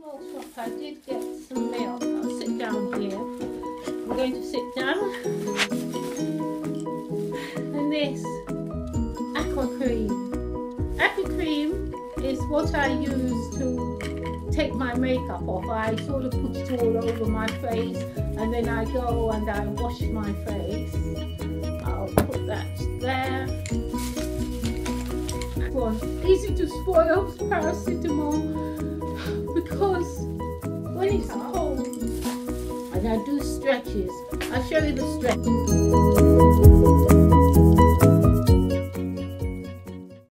Oh, shop, I did get some milk. I'll sit down here. I'm going to sit down. And this Aqua Cream. Aqua Cream is what I use to take my makeup off. I sort of put it all over my face and then I go and I wash my face. I'll put that there. One, easy to spoil paracetamol, because when it's cold and I do stretches, I'll show you the stretch.